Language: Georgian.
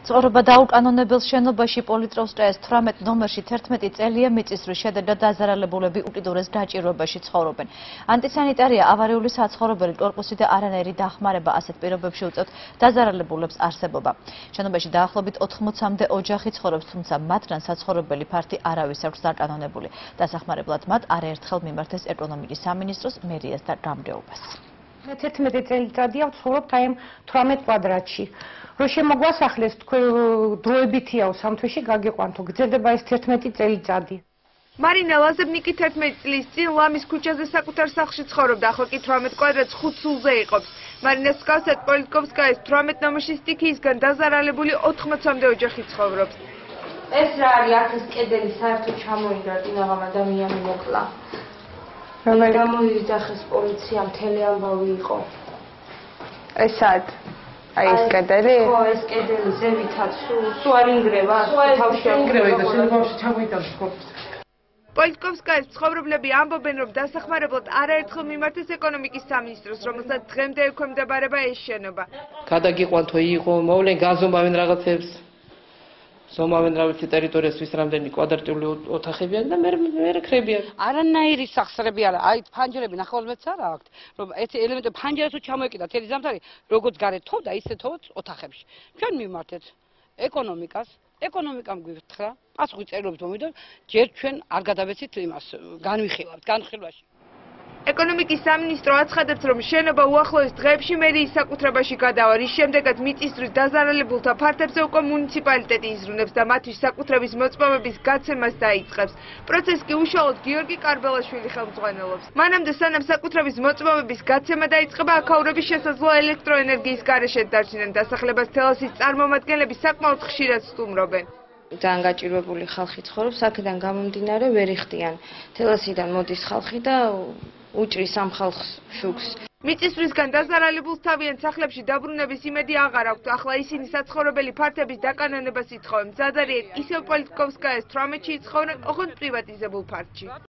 ცხოვრობა დაუკანონებელ შენობაში პოლიტროვსკაიას 18 ნომერში 11 წელია მიწის რის შედეგად დაზარალებულები უკიდურეს დაჭიროებაში ცხოვრობენ. ანტისანიტარია ავარიული საცხოვრებელი კორპუსი და არანაირი დახმარება ასეთ პირობებში უწევთ დაზარალებულებს არსებობა. შენობაში დაახლოებით 80-მდე ოჯახი ცხოვრობს, თუმცა მათგან საცხოვრებელი ფართი არავის აქვს დაკანონებული. დასახმარებლად მათ არაერთხელ მიმართეს ეკონომიკის სამინისტროს, მერიას და გამგეობას. 11 წელიწადია ვცხოვრობთ აი ამ 18 კვადრატში. Რო შემოგვასახლეს დროებითიაო სამთვეში გაგიყვანთო, გრძელდება ეს 11 წელიწადი. მარინა ლაზებნიკი 11 წლის წინ ლამის ქუჩაზე საკუთარ სახლში ცხოვრობდა, ახლა კი 18 კვადრატს 5 სულზე იყოფს. მარინას მსგავსად პოლიტკოვსკაიის 18 ნომერში სტიქიისგან დაზარალებული 80-მდე ოჯახი ცხოვრობს. ეს რა არის, აქ ეს კედელი საერთოდ ჩამოინდა, წინაღამ ადამიანი მოკლა. გამოიძახეს პოლიციამ, მთელი ამბავი იყო. ეს სად? აი ეს კედელი? ხო, ეს კედელი ზევითაც სულ არ ინგრევა, თავში ინგრევა და შენობაში ჩამოიტანეს ხობს. პოლიტკოვსკაიის მცხოვრებლები ამბობენ, რომ დასახმარებლად არაერთხელ მიმართეს ეკონომიკის სამინისტროს, რომელსაც დღემდე ექვემდებარება ეს შენობა. გადაგიყვანთო იყო, მოვლენ გაზომავენ რაღაცებს. ზომავენ რაღაცი ტერიტორიას ვის რამდენი კვადრატული ოთახებია და მე ხრებიან. არანაირი სახსრები არა, აი ფანჯრები ნახევარმეტრს არა აქვთ, რომ ეს ელემენტი ფანჯრას თუ ჩამოეკიდა თელი ზამთარი, როგორც გარეთ თოვდა, ისე თოვოთ ოთახებში. ჩვენ მივმართეთ ეკონომიკამ გვითხრა, პასუხი წერილობით მომიდო, ჯერ ჩვენ არ გადავეცით იმას, განხილვაში. ეკონომიკის სამინისტრო აცხადებს, რომ შენობა უახლოეს დღეებში მერიის საკუთრებაში გადავა, რის შემდეგაც მიწისძვრის დაზარალებულთა ფართებზე უკვე მუნიციპალიტეტი იზრუნებს და მათთვის საკუთრების მოწმობების გაცემას დაიწყებს. პროცესს კი უშუალოდ გიორგი კარბელაშვილი ხელმძღვანელობს. მანამდე სანამ საკუთრების მოწმობების გაცემა დაიწყება, აქაურების შესაძლოა ელექტროენერგიის გარეშე დარჩნენ. დასახლებას თელასის წარმომადგენლები საკმაოდ ხშირად სტუმრობენ. ძალიან გაჭირვებული ხალხი ცხოვრობს, აქედან გამომდინარე ვერ იხდიან. თელასიდან მოდის ხალხი და უჭრის ამ ხალხს შუქს. მიწისძვრისგან დაზარალებულს თავიანთ სახლებში დაბრუნების იმედი აღარ აქვთ. ახლა ისინი საცხოვრებელი ფართების დაკანონებას ითხოვენ. მზად არიან ისევ პოლიტკოვსკაიას 18-ში იცხოვრენ, ოღონდ პრივატიზებულ ფართში.